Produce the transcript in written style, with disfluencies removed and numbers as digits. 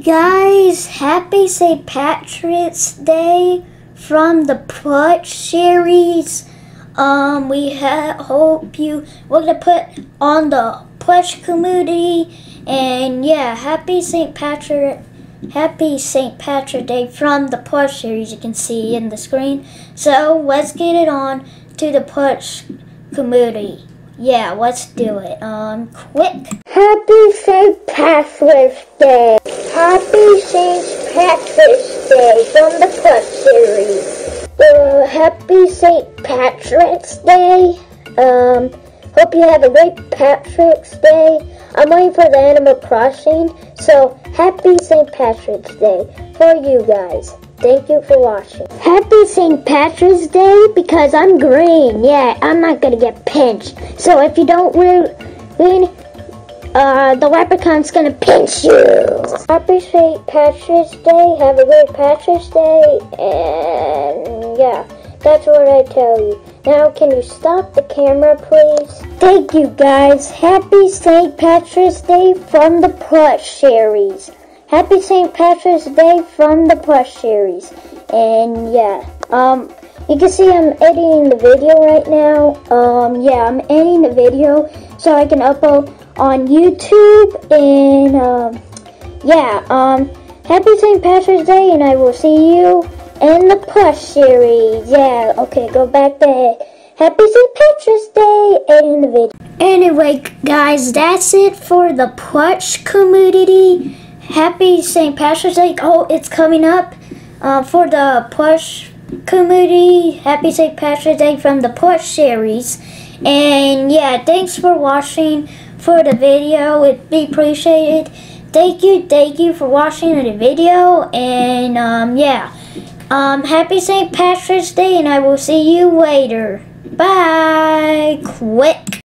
guys, happy St. Patrick's Day from the Plush series. We're gonna put on the Plush community, and yeah, happy St. Patrick's Day from the Plush series. You can see in the screen. So let's get it on to the Plush community. Yeah, let's do it. Quick. Happy St. Patrick's Day. Happy St. Patrick's Day from the Plush series. Happy St. Patrick's Day. Hope you have a great Patrick's Day. I'm waiting for the Animal Crossing, so happy St. Patrick's Day for you guys. Thank you for watching. Happy St. Patrick's Day because I'm green. Yeah, I'm not gonna get pinched. So if you don't win, the leprechaun's gonna pinch you. Happy St. Patrick's Day. Have a great Patrick's Day. And yeah, that's what I tell you. Now, can you stop the camera, please? Thank you, guys. Happy St. Patrick's Day from the Plush series. Happy St. Patrick's Day from the Plush series. And yeah, you can see I'm editing the video right now. Yeah, I'm editing the video so I can upload on YouTube. And happy St. Patrick's Day, and I will see you in the Plush series. Yeah, okay, go back to happy St. Patrick's Day and the video. Anyway, guys, that's it for the Plush community. Happy St. Patrick's Day. Oh, it's coming up for the Plush community. Happy St. Patrick's Day from the Plush series. And yeah, thanks for watching for the video. It'd be appreciated. Thank you for watching the video. And happy St. Patrick's Day, and I will see you later. Bye. Quick.